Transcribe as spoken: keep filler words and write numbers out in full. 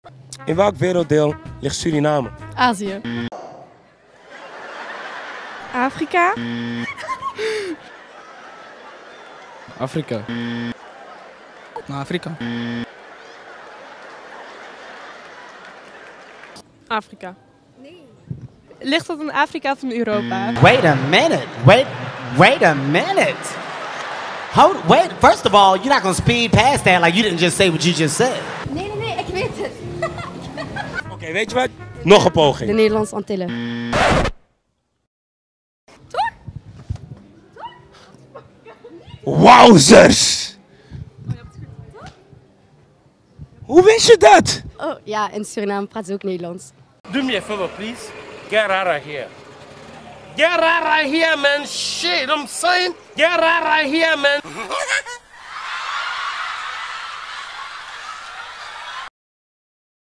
In welk werelddeel ligt Suriname? Azië. Afrika. Afrika. Afrika. Afrika. Nee. Ligt dat in Afrika of in Europa? Wait a minute. Wait, wait a minute. Hold, wait. First of all, you're not gonna speed past that like you didn't just say what you just said. Nee, nee, nee, ik weet het. Oké, okay, weet je wat? Nog een poging. De Nederlandse Antillen. Wowzers! Hoe wist je dat? Oh ja, in Suriname praat ze ook Nederlands. Do me a favor, please. Get out of here. Get out of here, man. Shit, I'm saying. Get out of here, man.